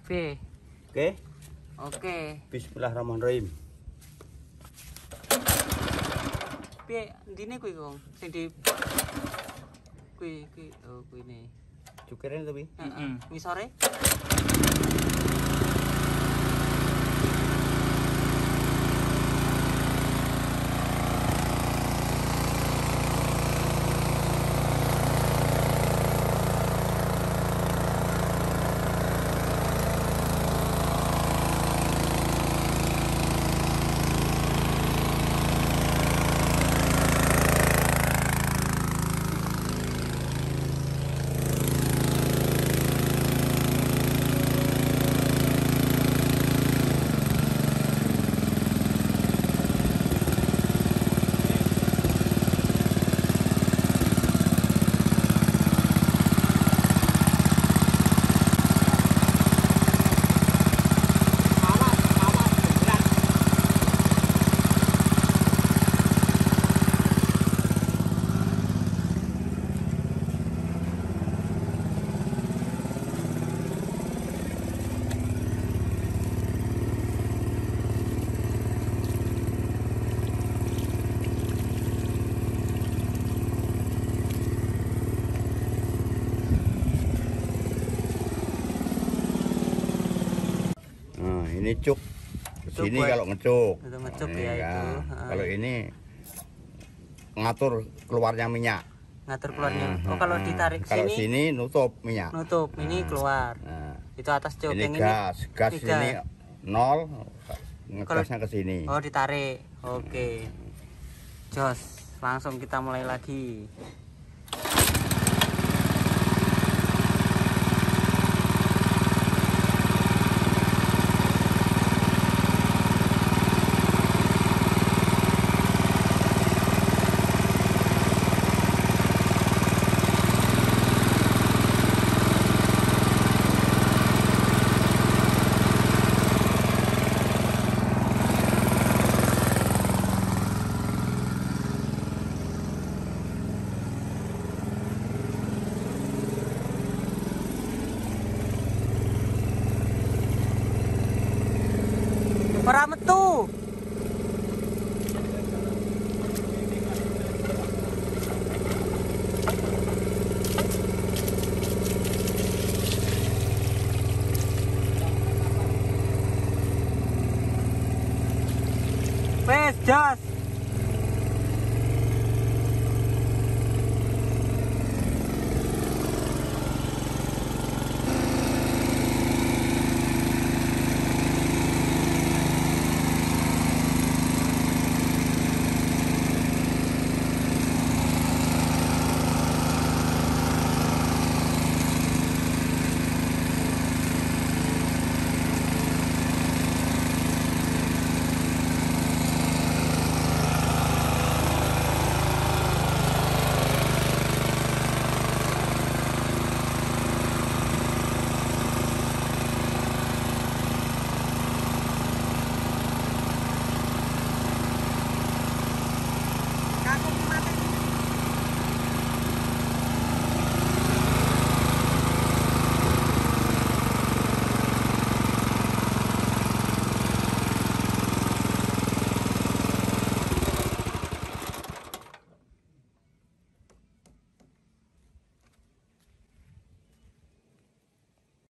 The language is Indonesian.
B. Oke. Oke. Bismillahirrahmanirrahim. Piye ndine kuwi, Kong? Sing di kuwi oh kuwi ne. Cukirnya tapi. Heeh. Ngisore. Ini cuk sini kalau ngecuk. Itu ngecuk Ini ya kan. itu. Kalau ini ngatur keluarnya minyak. Ngatur keluarnya. Oh, kalau ditarik Kalau sini sini nutup minyak. nutup, ini keluar. Nah, Itu atas cuk ini yang gas, gas ini ini nol, ngegasnya ke sini. Oh, ditarik. Oke. Jos, langsung kita mulai lagi. Ora metu. Wes, jos.